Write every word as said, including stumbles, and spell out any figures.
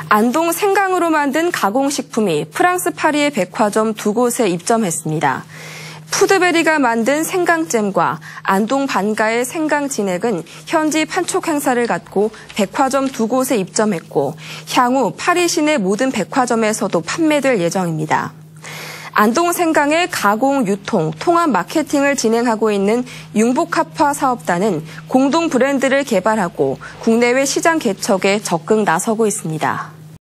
안동 생강으로 만든 가공식품이 프랑스 파리의 백화점 두 곳에 입점했습니다. 푸드베리가 만든 생강잼과 안동 반가의 생강진액은 현지 판촉 행사를 갖고 백화점 두 곳에 입점했고 향후 파리 시내 모든 백화점에서도 판매될 예정입니다. 안동 생강의 가공, 유통, 통합 마케팅을 진행하고 있는 융복합화 사업단은 공동 브랜드를 개발하고 국내외 시장 개척에 적극 나서고 있습니다.